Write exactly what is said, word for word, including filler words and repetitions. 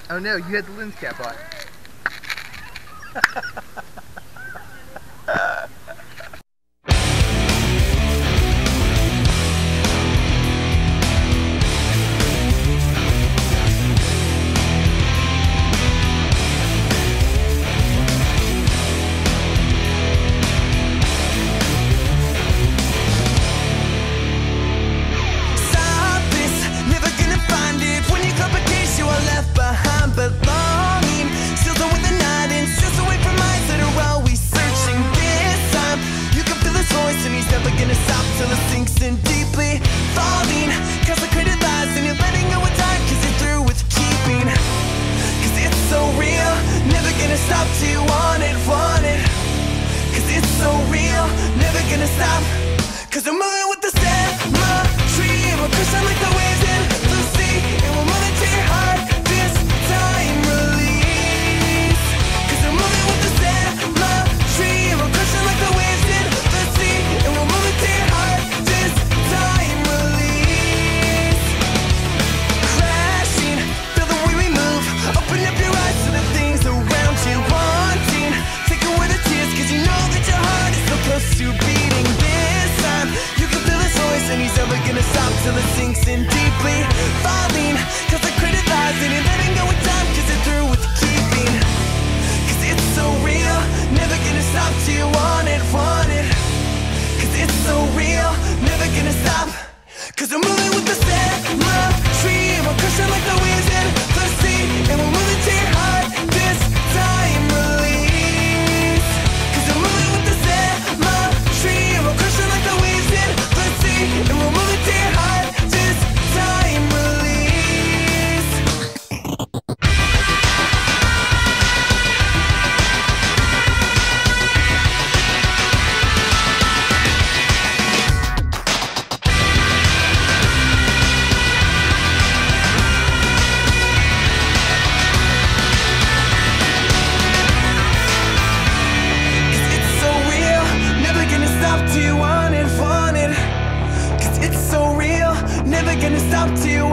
Oh no, you had the lens cap on. Stop till you want it, want it. Cause it's so real, never gonna stop. Cause I'm moving with the symmetry. We're crushing like the waves in the sea. And we're moving to your heart, this time release. Cause I'm moving with the symmetry. We're crushing like the waves in the sea. And we're moving to your heart, this time release. Crashing, feel the way we move. Open up your eyes to the things around you. Wanting, take away the tears, cause you know that your heart is so close to beating. This time, you can feel his voice, and he's never gonna stop till it sinks in deeply. Falling, cause I criticize, and you're letting go with time, cause you're through with keeping. Cause it's so real, never gonna stop till you want it, want it. Cause it's so real, never gonna stop. Cause I'm moving with the symmetry. We're crushing like the waves in the sea. And we're moving to your heart, this time release. Cause I'm moving with the symmetry. We're crushing like the waves in the sea. And we're moving to your heart, this time release. Till you want it, want it. Cause it's so real, never gonna stop till you